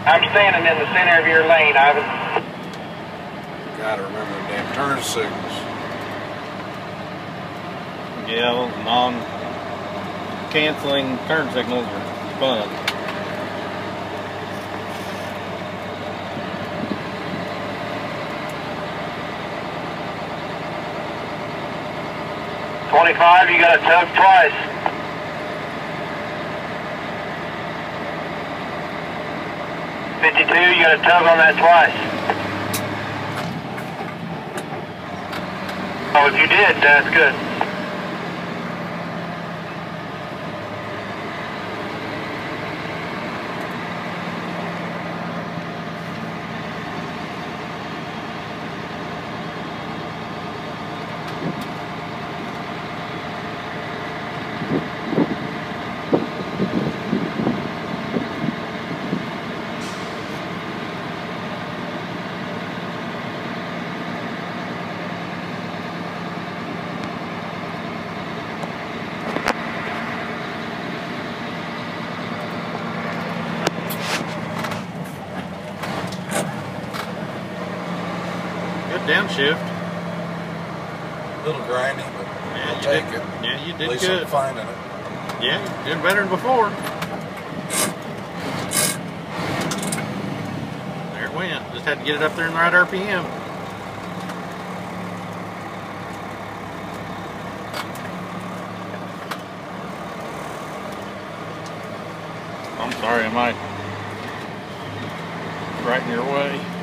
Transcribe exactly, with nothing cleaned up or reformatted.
I'm standing in the center of your lane, Ivan. Gotta remember the damn turn signals. Yeah, those non-canceling turn signals are fun. twenty-five, you got to tug twice. fifty-two, you got to tug on that twice. Oh, if you did, that's good. Good downshift. A little grindy, but Yeah, I'll you take did, it. Yeah, you At did least good. I'm finding it. Yeah, you did better than before. There it went. Just had to get it up there in the right R P M. I'm sorry, am I right in your way?